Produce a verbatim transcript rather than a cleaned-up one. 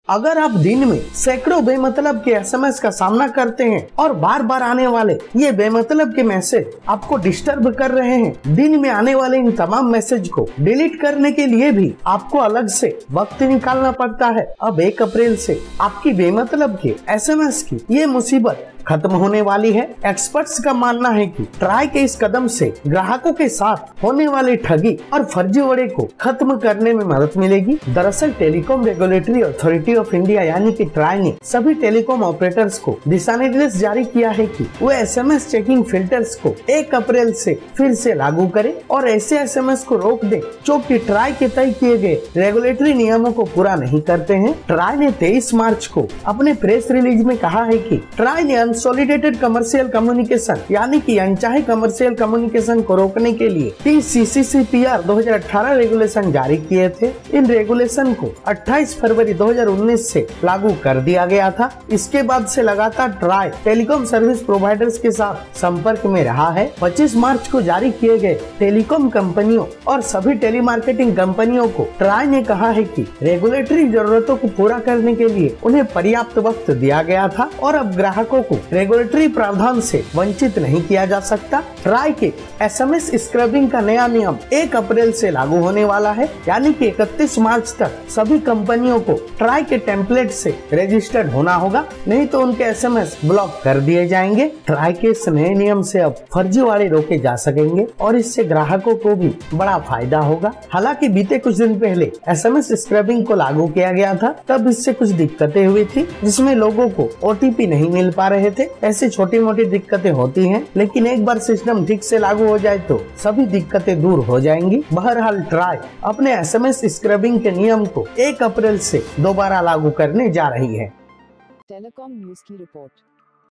अगर आप दिन में सैकड़ों बेमतलब के एसएमएस का सामना करते हैं और बार बार आने वाले ये बेमतलब के मैसेज आपको डिस्टर्ब कर रहे हैं, दिन में आने वाले इन तमाम मैसेज को डिलीट करने के लिए भी आपको अलग से वक्त निकालना पड़ता है। अब एक अप्रैल से आपकी बेमतलब के एसएमएस की ये मुसीबत खत्म होने वाली है। एक्सपर्ट्स का मानना है कि ट्राई के इस कदम से ग्राहकों के साथ होने वाली ठगी और फर्जीवाड़े को खत्म करने में मदद मिलेगी। दरअसल Telecom Regulatory Authority of India यानी कि ट्राई ने सभी टेलीकॉम ऑपरेटर्स को दिशा निर्देश जारी किया है कि वो एसएमएस चेकिंग फिल्टर्स को एक अप्रैल से फिर से लागू करें और ऐसे एसएमएस को रोक दें जो कि ट्राई के तय किए गए रेगुलेटरी नियमों को पूरा नहीं करते हैं। ट्राई ने तेईस मार्च को अपने प्रेस रिलीज में कहा है कि ट्राई ने अनसॉलिडेटेड कमर्शियल कम्युनिकेशन यानी कि अनचाहे कमर्शियल कम्युनिकेशन को रोकने के लिए T C C C P R दो हज़ार अठारह रेगुलेशन जारी किए थे। इन रेगुलेशन को अट्ठाईस फरवरी दो हज़ार उन्नीस से लागू कर दिया गया था। इसके बाद से लगातार ट्राई टेलीकॉम सर्विस प्रोवाइडर्स के साथ संपर्क में रहा है। पच्चीस मार्च को जारी किए गए टेलीकॉम कंपनियों और सभी टेलीमार्केटिंग कंपनियों को ट्राई ने कहा है कि रेगुलेटरी जरूरतों को पूरा करने के लिए उन्हें पर्याप्त वक्त दिया गया था और अब ग्राहकों को रेगुलेटरी प्रावधान से वंचित नहीं किया जा सकता। ट्राई के एसएमएस स्क्रबिंग का नया नियम एक अप्रैल से लागू होने वाला है, यानी कि इकतीस मार्च तक सभी कंपनियों को ट्राई के टेम्पलेट से रजिस्टर्ड होना होगा, नहीं तो उनके एसएमएस ब्लॉक कर दिए जाएंगे। ट्राई के इस नए नियम से अब फर्जीवाड़े रोके जा सकेंगे और इससे ग्राहकों को भी बड़ा फायदा होगा। हालांकि बीते कुछ दिन पहले एसएमएस स्क्रबिंग को लागू किया गया था, तब इससे कुछ दिक्कतें हुई थी, जिसमें लोगों को ओटीपी नहीं मिल पा रहे थे। ऐसी छोटी मोटी दिक्कतें होती हैं, लेकिन एक बार सिस्टम ठीक से लागू हो जाए तो सभी दिक्कतें दूर हो जाएंगी। बहरहाल ट्राई अपने एसएमएस स्क्रबिंग के नियम को एक अप्रैल से दोबारा लागू करने जा रही है। टेलीकॉम न्यूज की रिपोर्ट।